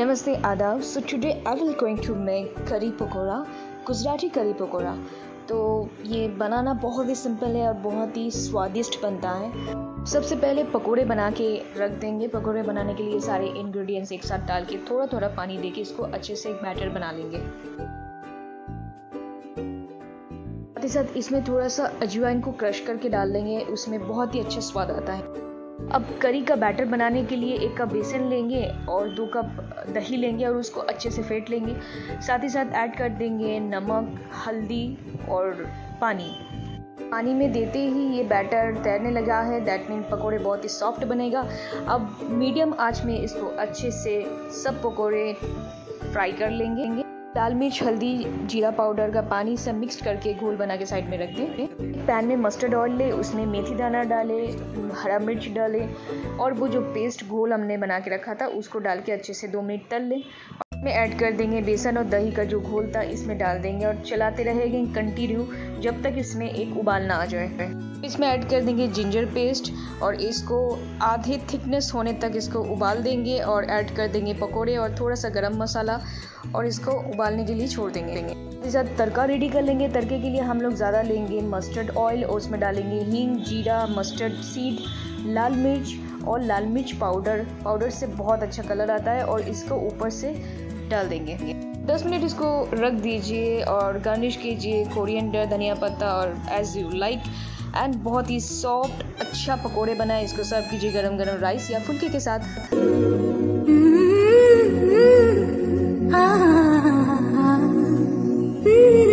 Namaste Adab. So today I will going to make curry pakora, Gujarati करी पकौड़ा। तो ये बनाना बहुत ही सिंपल है और बहुत ही स्वादिष्ट बनता है। सबसे पहले पकौड़े बना के रख देंगे। पकौड़े बनाने के लिए सारे इंग्रेडिएंट्स एक साथ डाल के थोड़ा थोड़ा पानी देके इसको अच्छे से एक बैटर बना लेंगे। साथ ही साथ इसमें थोड़ा सा अजवाइन को क्रश करके डाल देंगे, उसमें बहुत ही अच्छा स्वाद आता है। अब करी का बैटर बनाने के लिए 1 कप बेसन लेंगे और 2 कप दही लेंगे और उसको अच्छे से फेंट लेंगे। साथ ही साथ ऐड कर देंगे नमक, हल्दी और पानी में देते ही ये बैटर तैरने लगा है। दैट मीन पकोड़े बहुत ही सॉफ्ट बनेगा। अब मीडियम आंच में इसको अच्छे से सब पकोड़े फ्राई कर लेंगे। लाल मिर्च, हल्दी, जीरा पाउडर का पानी सब मिक्स करके घोल बना के साइड में रख दें। पैन में मस्टर्ड ऑयल ले, उसमें मेथी दाना डाले, हरा मिर्च डाले और वो जो पेस्ट घोल हमने बना के रखा था उसको डाल के अच्छे से 2 मिनट तल लें। इसमें ऐड कर देंगे बेसन और दही का जो घोल था, इसमें डाल देंगे और चलाते रहेंगे कंटिन्यू जब तक इसमें एक उबाल ना आ जाए। इसमें ऐड कर देंगे जिंजर पेस्ट और इसको आधे थिकनेस होने तक इसको उबाल देंगे और ऐड कर देंगे पकोड़े और थोड़ा सा गरम मसाला और इसको उबालने के लिए छोड़ देंगे। इसके साथ तड़का रेडी कर लेंगे। तड़के के लिए हम लोग ज़्यादा लेंगे मस्टर्ड ऑयल और उसमें डालेंगे हींग, जीरा, मस्टर्ड सीड, लाल मिर्च और लाल मिर्च पाउडर से बहुत अच्छा कलर आता है और इसको ऊपर से डाल देंगे। 10 मिनट इसको रख दीजिए और गार्निश कीजिए कोरिएंडर, धनिया पत्ता और एज यू लाइक। एंड बहुत ही सॉफ्ट अच्छा पकोड़े बनाए। इसको सर्व कीजिए गरम गरम राइस या फुल्के के साथ।